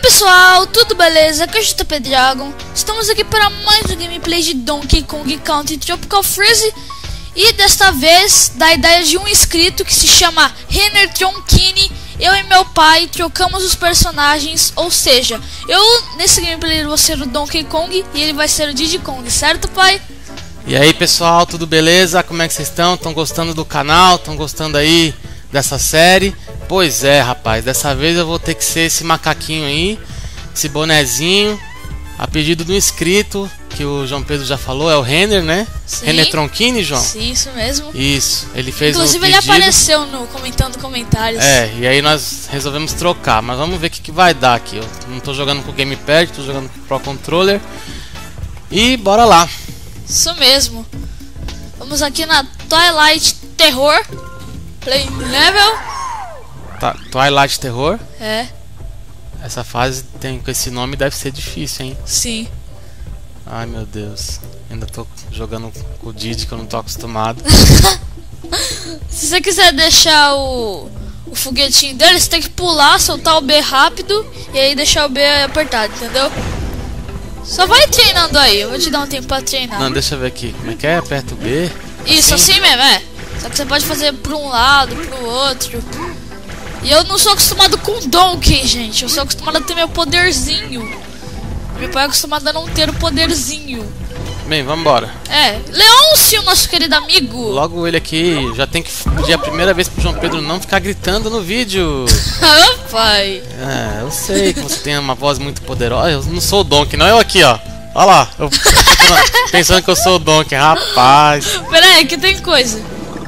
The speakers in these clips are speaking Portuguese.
pessoal, tudo beleza? Aqui é o JP Dragon. Estamos aqui para mais um gameplay de Donkey Kong Country Tropical Freeze. E desta vez, da ideia de um inscrito que se chama Renner Tronkini, eu e meu pai trocamos os personagens. Ou seja, eu nesse gameplay vou ser o Donkey Kong e ele vai ser o Diddy Kong, certo, pai? E aí pessoal, tudo beleza? Como é que vocês estão? Estão gostando do canal? Estão gostando aí dessa série? Pois é, rapaz, dessa vez eu vou ter que ser esse macaquinho aí, esse bonezinho, a pedido do inscrito, que o João Pedro já falou, é o Renner, né? Sim. Renner Tronkini, João? Sim, isso mesmo. Isso, ele fez Inclusive um ele pedido. apareceu no comentando comentários. É, e aí nós resolvemos trocar, mas vamos ver o que vai dar aqui. Eu não tô jogando com o Gamepad, tô jogando com o Pro Controller. E bora lá. Isso mesmo. Vamos aqui na Twilight Terror Play Level. Twilight Terror. É, Essa fase tem com esse nome, deve ser difícil, hein? sim. Ai meu Deus, ainda tô jogando com o Diddy que eu não tô acostumado. Se você quiser deixar o foguetinho dele, você tem que pular, soltar o B rápido e aí deixar o B apertado, entendeu? Só vai treinando aí, eu vou te dar um tempo pra treinar. Não, deixa eu ver aqui, como é que é? Aperta o B. Isso, assim mesmo, é. Só que você pode fazer pra um lado, pro outro. E eu não sou acostumado com Donkey, gente. Eu sou acostumado a ter meu poderzinho. Meu pai é acostumado a não ter o poderzinho. Bem, vambora. É, Leôncio, nosso querido amigo. Logo ele aqui, já tem que pedir a primeira vez pro João Pedro não ficar gritando no vídeo. Ah, pai. É, eu sei que você tem uma voz muito poderosa. Eu não sou o Donkey, não, eu aqui, ó. Olha lá, eu pensando que eu sou o Donkey, rapaz. Pera aí, que tem coisa.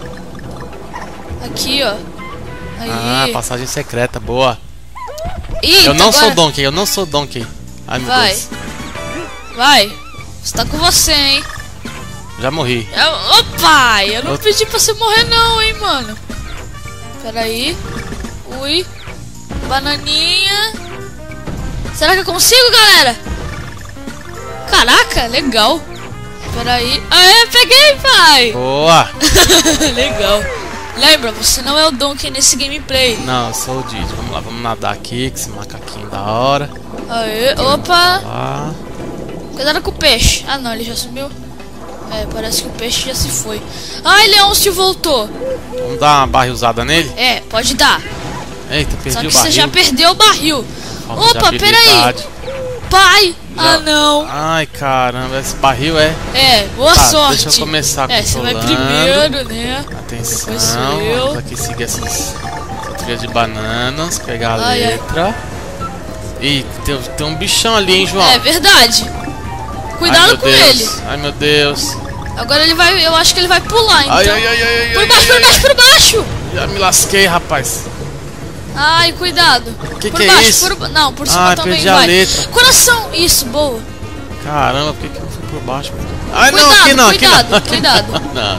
Aqui, ó. Aí. Ah, passagem secreta, boa. Eita, Eu não agora... sou Donkey, eu não sou Donkey. Ai meu Vai. Deus. Vai. Está com você, hein. Já morri. Ô, pai, eu não pedi pra você morrer não, hein, mano. Pera aí. Ui. Bananinha. Será que eu consigo, galera? Caraca, legal. Pera aí. Aê, peguei, pai. Boa. Legal. Lembra, você não é o Donkey nesse gameplay. Não, eu sou o Diddy. Vamos lá, vamos nadar aqui com esse macaquinho da hora. Aê, opa. Lá. Cuidado com o peixe. Ah, não, ele já sumiu. É, parece que o peixe já se foi. Ai, Leôncio voltou. Vamos dar uma barrilzada nele? É, pode dar. Eita, perdi Só que o barril. você já perdeu o barril. Falta de Opa, peraí. habilidade. Pai. Já. Ah, não. Ai, caramba, esse barril é... É, boa Tá, sorte. deixa eu começar É, você vai controlando. primeiro, né? Atenção, Depois sou eu. vamos aqui seguir essas trilhas de bananas, pegar a Ai, ai. letra. Ih, tem um bichão ali, hein, João? É verdade. Ai, Cuidado meu com Deus. ele. Ai, meu Deus. Agora ele vai, eu acho que ele vai pular, então. Ai, ai, ai, ai, Por ai, baixo, ai, por ai, baixo, por baixo. Já me lasquei, rapaz. Ai, cuidado. Que por é baixo, isso? não, por cima Ai, também perdi a vai. letra. Coração, isso, boa. Caramba, por que eu não fui por baixo? Ai, Cuidado, não, aqui não, cuidado, aqui não. Aqui cuidado.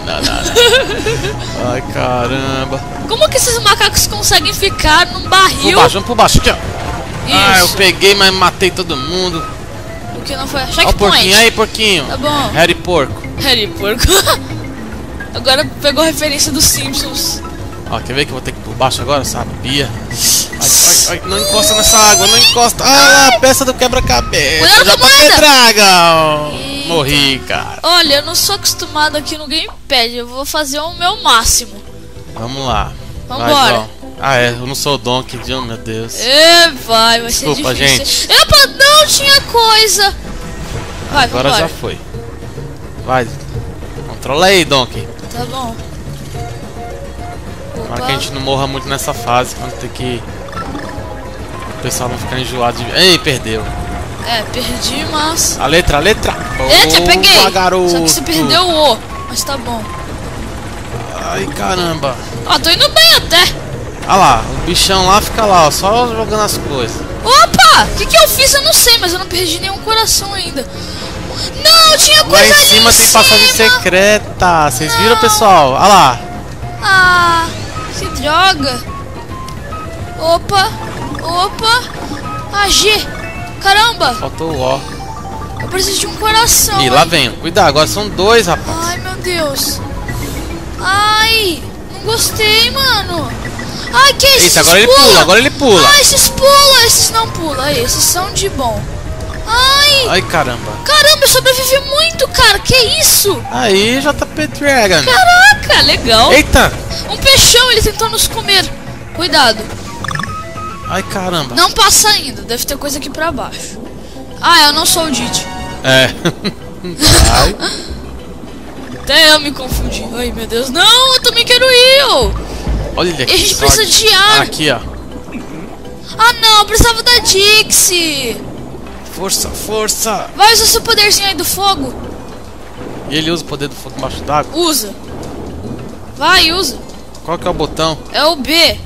Não. Ai, caramba. Como que esses macacos conseguem ficar num Por barril? baixo, vamos por baixo aqui, ó. Ah, eu Isso. peguei, mas matei todo mundo. O que não foi? Ó o Checkpoint. porquinho aí, porquinho. Tá bom. Harry Porco. Harry Porco. Agora pegou a referência dos Simpsons. Ó, quer ver que eu vou ter que ir por baixo agora? Sabia. Ai, ai, ai, não encosta nessa água, não encosta. Ah lá, a peça do quebra-cabeça. Cuidado Já com a botei moeda. dragão. Eita. Morri, cara. Olha, eu não sou acostumado aqui no Gamepad. Eu vou fazer o meu máximo. Vamos lá. Vai, Vambora. João. Ah, é, eu não sou o Donkey, meu Deus. Vai Desculpa, ser difícil. gente. Epa, não tinha coisa. Vai, Agora vambora. já foi. Vai. Controla aí, Donkey. Tá bom. Para que a gente não morra muito nessa fase, quando tem que... O pessoal não ficar enjoado de... Ei, perdeu. É, perdi, mas... A letra. Eita, Boa, peguei! garoto. Só que você perdeu o O, mas tá bom. Ai, caramba. Ó, tô indo bem até. Olha lá, o bichão lá fica lá, ó, só jogando as coisas. Opa! O que eu fiz? Eu não sei, mas eu não perdi nenhum coração ainda. Não, tinha Lá coisa em ali cima tem passagem secreta. Vocês viram, Não. pessoal? Olha lá. Ah, que droga. Opa, opa. Ah, G. Caramba, Faltou o O. eu preciso de um coração. Ih, lá hein? vem. Cuidado, agora são dois, rapaz. Ai, meu Deus. Ai, não gostei, mano. Ai, que isso? Eita, agora ele pula, agora ele pula. Ai, esses pulam, esses não pulam. Aí, esses são de bom. Ai. Ai, caramba. Caramba, eu sobrevivi muito, cara. Que isso? Aí, JP Dragon. Caraca, legal. Eita. Um peixão, ele tentou nos comer. Cuidado. Ai, caramba. Não passa ainda, deve ter coisa aqui pra baixo. Ah, eu não sou o Didi. É. Vai. Até eu me confundi. Ai, meu Deus. Não, eu também quero ir. Olha E aqui. a gente precisa de ar. Aqui, ó. Ah, não, eu precisava da Dixie. Força, força. Vai usar seu poderzinho aí do fogo. E ele usa o poder do fogo embaixo d'água? Usa. Vai, usa. Qual que é o botão? É o B.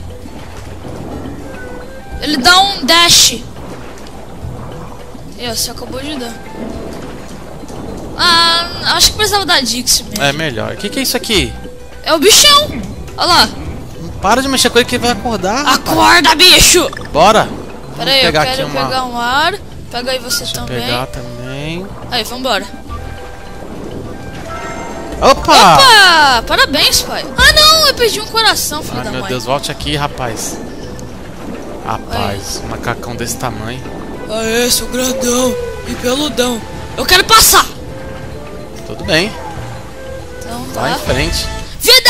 Ele dá um dash. E você acabou de dar. Ah, acho que precisava da Dixie mesmo. É melhor. O que é isso aqui? É o bichão. Olha lá. Para de mexer com ele que ele vai acordar. Acorda, bicho. Bora. Pera aí, eu pegar quero aqui uma... pegar um ar. Pega aí você também. Pegar também. Aí, vambora. Opa! Opa! Parabéns, pai. Ah, não, eu perdi um coração, filho Ai, da meu mãe. Deus, volte aqui, rapaz. Rapaz, um macacão desse tamanho. Aê, sou grandão e peludão. Eu quero passar. Tudo bem, Então vai em tá. frente. Vida!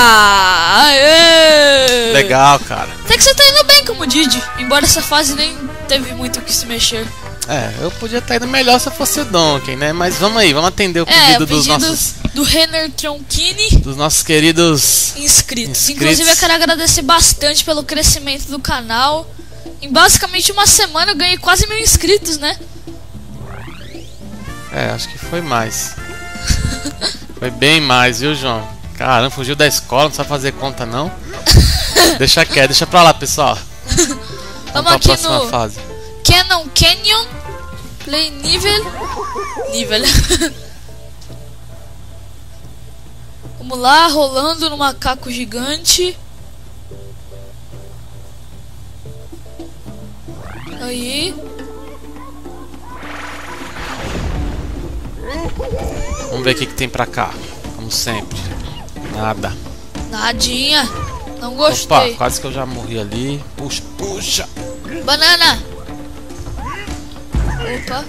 Aê! Legal, cara. Até que você tá indo bem como Didi. Embora essa fase nem teve muito o que se mexer. É, eu podia estar indo melhor se eu fosse o Donkey, né? Mas vamos aí, vamos atender o pedido dos nossos... do Renner Tronchini. Dos nossos queridos... Inscritos. Inclusive eu quero agradecer bastante pelo crescimento do canal. Em basicamente uma semana eu ganhei quase 1000 inscritos, né? É, acho que foi mais. Foi bem mais, viu, João? Caramba, fugiu da escola, não sabe fazer conta, não? Deixa quieto, deixa pra lá, pessoal. Vamos pra aqui próxima no fase. Canon Canyon. Play nível. Vamos lá, rolando no macaco gigante. Aí. Vamos ver o que tem pra cá. Como sempre. Nada. Nadinha. Não Opa, gostei. quase que eu já morri ali. Puxa, puxa. Banana. Opa.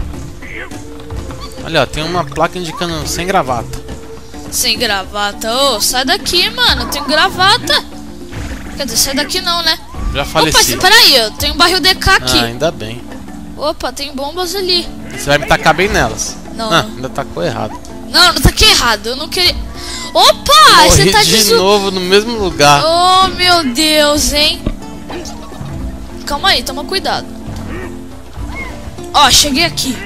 Olha, ó, tem uma placa indicando sem gravata. Sem gravata. Ô, sai daqui, mano. Eu tenho gravata. Quer dizer, sai daqui não, né? Já faleci. Opa, peraí. Eu tenho um barril DK aqui. Ah, ainda bem. Opa, tem bombas ali. Você vai me tacar bem nelas. Não. Ainda tacou errado. Não, não tá aqui errado. Eu não queria... Opa! Morri Você tá de novo no mesmo lugar. Oh, meu Deus, hein? Calma aí, toma cuidado. Ó, cheguei aqui.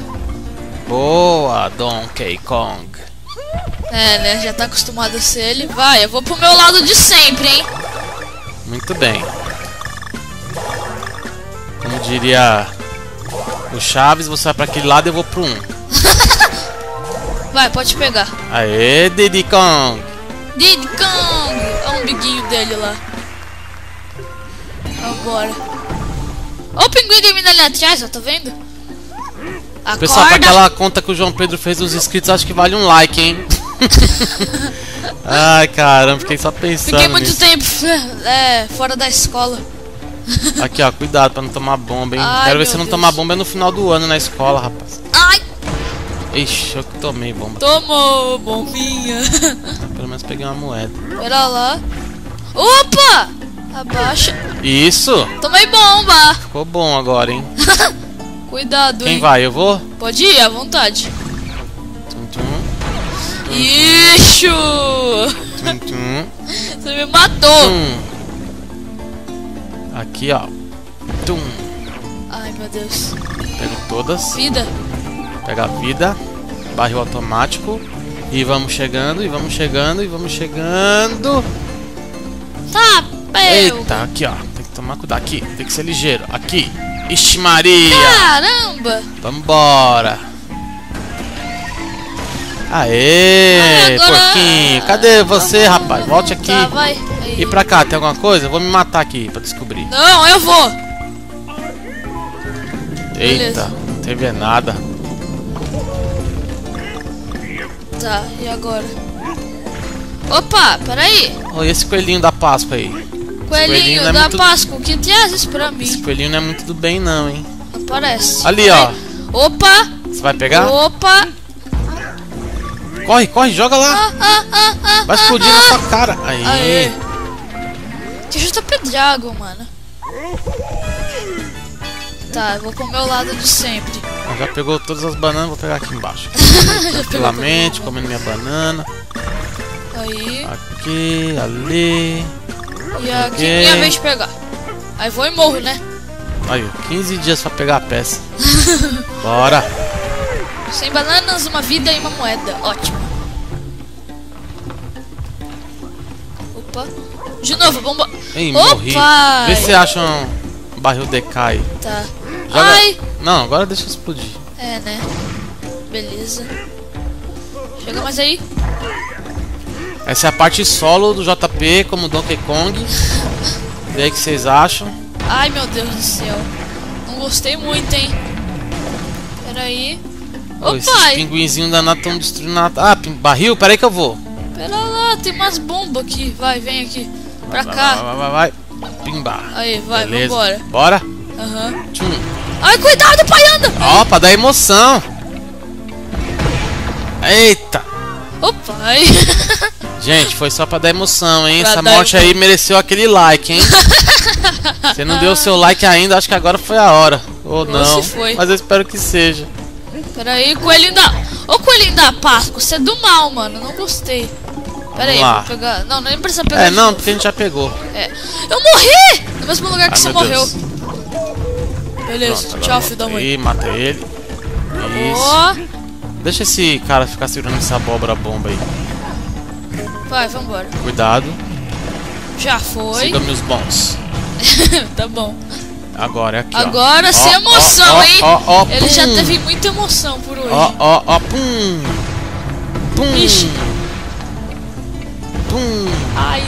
Boa, Donkey Kong. É, né? Já tá acostumado a ser ele. Vai, eu vou pro meu lado de sempre, hein? Muito bem. Como diria o Chaves, você vai pra aquele lado e eu vou pro 1. Vai, pode pegar. Aê, Diddy Kong. Diddy Kong! Olha o umbiguinho dele lá. Vambora. Ó o pinguim dormindo ali atrás, ó, tá vendo? Acorda. Pessoal, pra aquela conta que o João Pedro fez dos inscritos, acho que vale um like, hein? Ai, caramba, fiquei só pensando Fiquei muito nisso. tempo fora da escola. Aqui, ó, cuidado pra não tomar bomba, hein? Ai, Quero ver meu se não Deus. tomar bomba no final do ano na escola, rapaz. Ai! Ixi, eu que tomei bomba. Tomou, bombinha. Pelo menos peguei uma moeda. Pera lá. Opa! Abaixa. Isso! Tomei bomba. Ficou bom agora, hein? Cuidado, Quem hein? vai? Eu vou? Pode ir, à vontade. Tum, tum, Ixi! tum, tum, Você me matou. tum. Aqui, ó. Tum. Ai, meu Deus. Pego todas. Vida. Pega a vida. Barril automático. E vamos chegando, e vamos chegando, e vamos chegando. Tá, pego. Eita, aqui, ó. Tem que tomar cuidado. Aqui, tem que ser ligeiro. Aqui. Ixi, Maria. Caramba. Vambora. Aê, Agora- porquinho. Cadê você, rapaz? Volte aqui. Tá, vai. Aí. E pra cá, tem alguma coisa? Eu vou me matar aqui pra descobrir. Não, eu vou. Eita, não teve nada. Tá, e agora? Opa, peraí. Olha esse coelhinho da Páscoa aí. Coelhinho não é da muito... Páscoa, o que trazes pra mim? Esse coelhinho não é muito do bem não, hein? Não parece. Ali, ó. Opa! Você vai pegar? Opa! Corre, corre, joga lá. Vai explodir na sua cara. Aí. Aê. Deixa eu JP Dragon, mano. Tá, eu vou pro meu lado de sempre. Já pegou todas as bananas, vou pegar aqui embaixo. Tranquilamente, comendo minha banana. Aí. Aqui, ali. E aqui, minha vez de pegar. Aí vou e morro, né? Aí, 15 dias pra pegar a peça. Bora. 100 bananas, uma vida e uma moeda. Ótimo. Opa. De novo, bomba. Ei, Opa! morri. Vê se você acha um barril decai. Tá. Joga... Ai! Não, agora deixa eu explodir. É, né? Beleza. Chega mais aí. Essa é a parte solo do JP, como Donkey Kong. Vê aí o que vocês acham. Ai, meu Deus do céu. Não gostei muito, hein? Pera aí. Ô, esses Opa! pinguinzinhos danados estão destruindo a... Ah, barril? Pera aí que eu vou. Pera lá, tem umas bombas aqui. Vai, vem aqui. Pra Vai, cá. vai. Pimba. Aí, vai, Beleza. vambora. Bora? Aham. Tchum. Ai, cuidado, pai, anda! Ó, pra dar emoção. Eita. Opa, ai. Gente, foi só pra dar emoção, hein? Pra Essa dar morte aí mereceu aquele like, hein? Você não deu o seu like ainda, acho que agora foi a hora. Ou não, se foi. mas eu espero que seja. Pera aí, coelhinho da... Ô, coelhinho da Páscoa, você é do mal, mano. Não gostei. Pera aí, lá. vou pegar... Não, nem precisa pegar É, de não, novo. porque a gente já pegou. É. Eu morri! No mesmo lugar que Ai, você meu morreu. Deus. Beleza, Pronto, tchau, agora filho da volta mãe. aí, mata ele. Isso. Ó, Deixa esse cara ficar segurando essa abóbora bomba aí. vai, vambora. Cuidado. Já foi. Siga-me os bons. Tá bom. Agora é aqui, ó. Agora sem Ó, emoção, ó, hein? ó, ó, Ele já pum. teve muita emoção por hoje. Ó, pum. Pum. Ixi. Pum. Ai.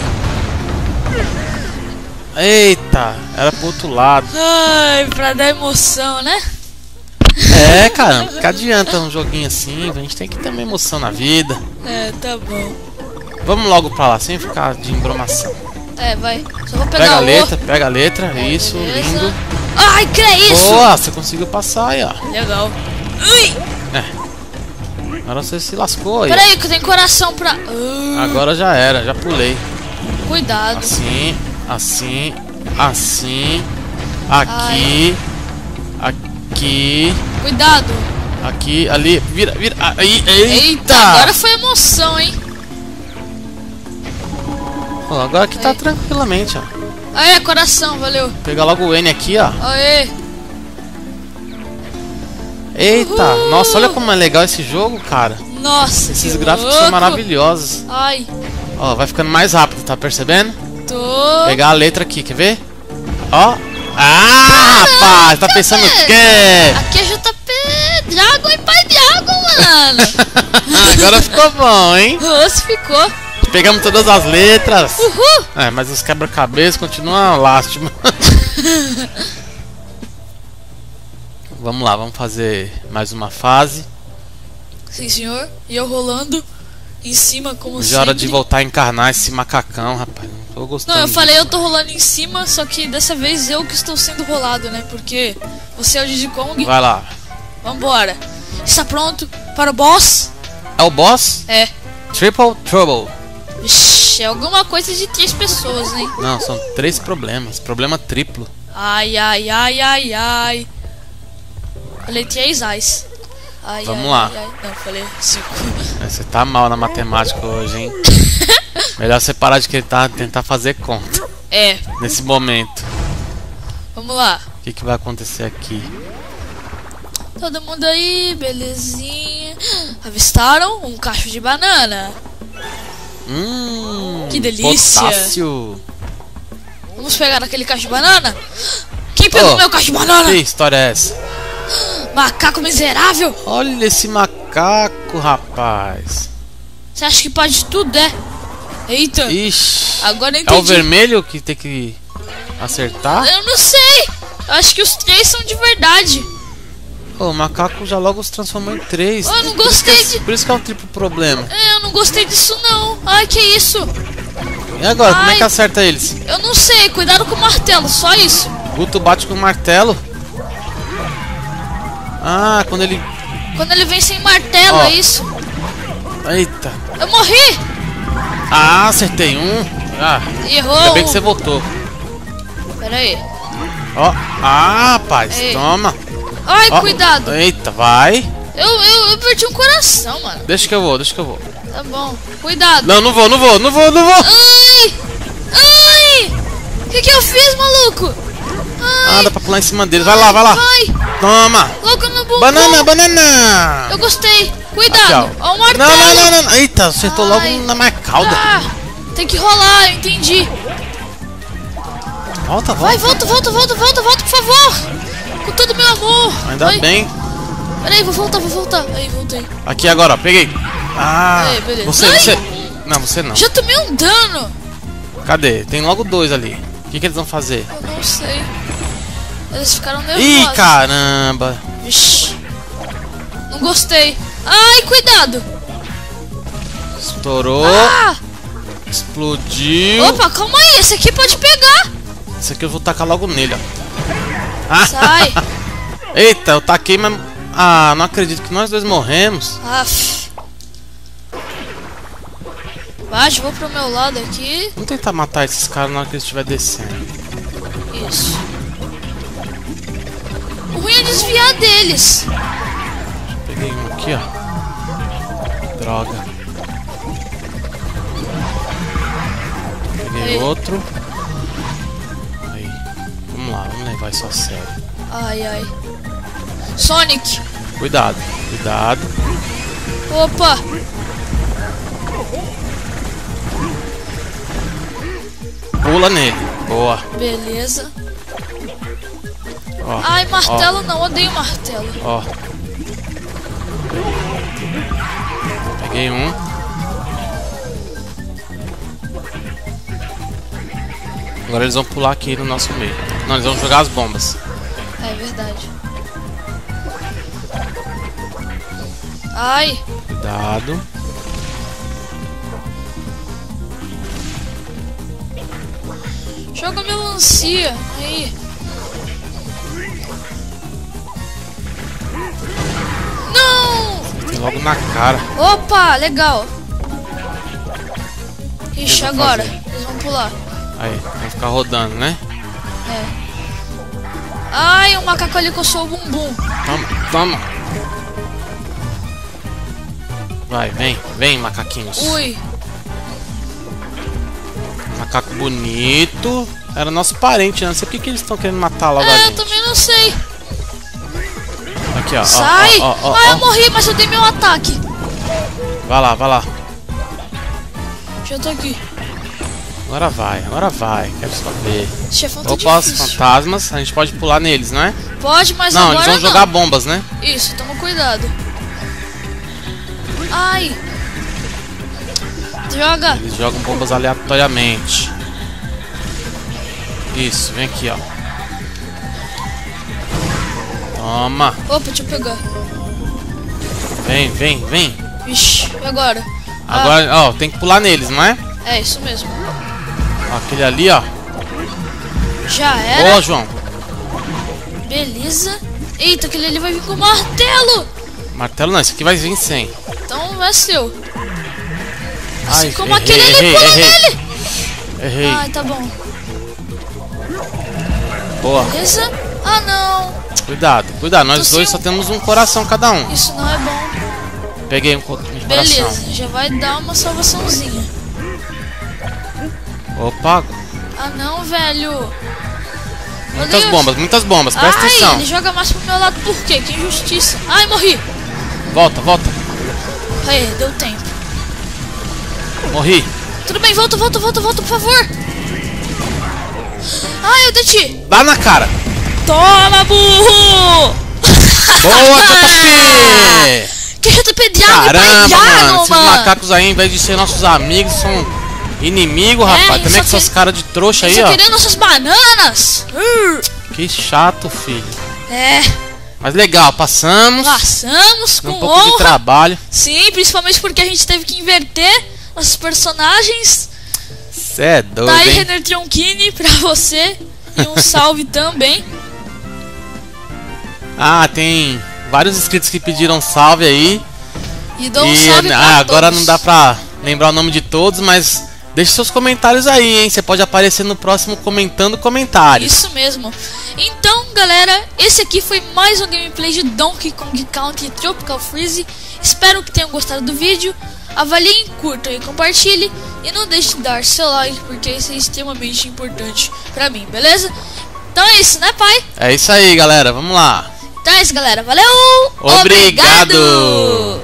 Eita, era pro outro lado. Ai, pra dar emoção, né? É, cara, que adianta um joguinho assim, a gente tem que ter uma emoção na vida. É, tá bom. Vamos logo pra lá, sem ficar de embromação. É, vai. Só vou pegar Pega a o... letra, pega a letra, isso, Beleza. lindo. Ai, que é isso? Boa, você conseguiu passar aí, ó. Legal. Ui. Agora você se lascou aí. Pera aí, que eu tenho coração pra... Agora já era, já pulei. Cuidado. Assim, assim, assim. Aqui. Aqui. Cuidado. Aqui, ali. Vira, vira. Aí, Eita, agora foi emoção, hein? Ó, agora aqui tá Aí. tranquilamente, ó. Aê, coração, valeu. Pegar logo o N aqui, ó. Aê. Eita, Uhul. nossa, olha como é legal esse jogo, cara. Nossa, Esses que gráficos louco. são maravilhosos. Ai, Ó, vai ficando mais rápido, tá percebendo? tô... Pegar a letra aqui, quer ver? Ó. Ah, rapaz, tá pensando o quê? Aqui é JP Dragon e Pai Dragon, mano. Agora ficou bom, hein? Nossa, ficou. Pegamos todas as letras. Uhul. É, mas os quebra-cabeças continuam lástima. Vamos lá, vamos fazer mais uma fase. Sim, senhor. E eu rolando em cima, como Já é hora sempre. de voltar a encarnar esse macacão, rapaz. Não tô gostando. Não, eu disso. falei eu tô rolando em cima, só que dessa vez eu que estou sendo rolado, né? Porque você é o Diddy Kong. Vai lá. Vambora. Está pronto para o boss? É o boss? É. Triple Trouble. Ixi, é alguma coisa de 3 pessoas, hein? Não, são 3 problemas. Problema triplo. Ai, ai, ai, ai, ai. Falei 3 ais. Ai, Vamos ai, lá. ai, ai. Não, falei 5. Você tá mal na matemática hoje, hein? Melhor você parar de tentar fazer conta É, nesse momento. vamos lá. O que vai acontecer aqui? Todo mundo aí, belezinha. Avistaram um cacho de banana. Que delícia. Potássio. Vamos pegar aquele cacho de banana? Quem pegou Oh, meu cacho de banana? Que história é essa? Macaco miserável. Olha esse macaco, rapaz. Você acha que pode tudo, é? Eita, Ixi. agora eu É entendi. o vermelho que tem que acertar? Eu não sei. Eu acho que os 3 são de verdade. Oh, o macaco já logo se transformou em 3. Eu não gostei de... Por isso que é um triplo problema. Eu não gostei disso, não. Ai, que isso? E agora, como é Ai. que acerta eles? Eu não sei, cuidado com o martelo, só isso. Guto bate com o martelo. Ah, quando ele... Quando ele vem sem martelo, Ó. é isso. Eita. Eu morri! Ah, acertei um. Ah, Errou. ainda bem que você voltou. Pera aí. Ó. Ah, rapaz, Ei. toma. Ai, Ó. cuidado. Eita, vai. Eu perdi um coração, mano. Deixa que eu vou, deixa que eu vou. Tá bom. Cuidado. Não vou. Ai! Ai! O que eu fiz, maluco? Ah, Ai! dá pra pular em cima deles. Vai lá, vai lá. Vai! Toma. Logo no bumbum. Banana. Eu gostei. Aqui, Cuidado. ó. Ó o martelo. Não. Eita, acertou Ai. logo na minha cauda. Ah, tem que rolar, eu entendi. Volta. Vai, volta, por favor. Com todo o meu amor. Ainda Ai. bem. Peraí, vou voltar. Aí, voltei. Aqui agora, ó, peguei. Ah, Aí, beleza. você. Ai. Não, você não. Já tomei um dano. Cadê? Tem logo dois ali. O que eles vão fazer? Eu não sei. Eles ficaram nervosos. Ih, caramba. Vixe. Não gostei. Ai, cuidado. Estourou. Ah! Explodiu. Opa, calma aí. Esse aqui pode pegar. Esse aqui eu vou tacar logo nele, ó. Ah. Sai. Eita, eu taquei, mas... Ah, não acredito que nós dois morremos. Aff. Vai, vou pro meu lado aqui. Vamos tentar matar esses caras na hora que eles estiver descendo. Isso. O ruim é desviar deles. Peguei um aqui, ó. Droga. Peguei Aí. outro. Aí. Vamos levar isso a sério. Ai. Sonic. Cuidado. Opa. Pula nele. Boa. Beleza. Ó. Ai, martelo não. Odeio martelo. Ó. Peguei um. Agora eles vão pular aqui no nosso meio. Não, eles vão jogar as bombas. É verdade. Ai. Cuidado. Joga melancia. Aí. Não! Tem logo na cara. Opa, legal. Ixi, vão agora. fazer? Eles vão pular. Aí, vão ficar rodando, né? É. Ai, o macaco ali coçou o bumbum. Toma. Vai, vem, macaquinhos. Ui. Macaco bonito. Era nosso parente, né? Não sei por que eles estão querendo matar logo a É, eu gente. também não sei. Aqui, ó. Sai! Ó. Ah, eu morri, mas eu dei meu ataque. Vai lá. Já tô aqui. Agora vai. Quero só ver. Esse chefão tá Opa, os difícil. fantasmas. A gente pode pular neles, não é? Pode, mas Não, agora eles vão jogar bombas, né? Isso, toma cuidado. Ai. Joga. Eles jogam bombas aleatoriamente. Isso, vem aqui, ó. Toma. Opa, deixa eu pegar. Vem. Vixe, e agora? Agora, ó, tem que pular neles, não é? É, isso mesmo. Ó, aquele ali, ó. Já era. Boa, João. Beleza. Eita, aquele ali vai vir com martelo. Martelo não, esse aqui vai vir sem. Então é seu. Assim Ai, como errei, aquele ali errei, pula errei. nele. Errei. Ai, tá bom. Boa. Beleza? Ah, não. Cuidado. Nós Tô dois sem só temos um coração cada um. Isso não é bom. Peguei um coração. Beleza, já vai dar uma salvaçãozinha. Opa. Ah, não, velho. Meu Muitas Deus. bombas. Presta Ai, atenção. ele joga mais pro meu lado por quê? Que injustiça. Ai, morri. Volta. Aí, deu tempo. Morri. Tudo bem, volta, por favor. Ai, eu deti. Dá na cara. Toma, burro. Boa, JP. Que JP Diago e Pai Caramba, Diago, mano. Esses mano. macacos aí, em vez de ser nossos amigos, são inimigos, rapaz. eles Também só com essas caras de trouxa aí, Só ó. querendo nossas bananas. Que chato, filho. É, Mas legal, passamos. passamos Deu com um pouco de honra. trabalho. Sim, principalmente porque a gente teve que inverter nossos personagens. Cê é doido, Tá aí, hein? Renner Tronchini, pra você. E um salve também. Ah, tem vários inscritos que pediram salve aí. E dou um salve pra agora todos. não dá pra lembrar o nome de todos, mas deixe seus comentários aí, hein? Você pode aparecer no próximo comentando comentários. Isso mesmo. Então, galera, esse aqui foi mais um gameplay de Donkey Kong Country Tropical Freeze. Espero que tenham gostado do vídeo. Avaliem, curtam e compartilhem. E não deixe de dar seu like, porque isso é extremamente importante pra mim, beleza? Então é isso, né, pai? É isso aí, galera. Vamos lá. Então é isso, galera. Valeu! Obrigado!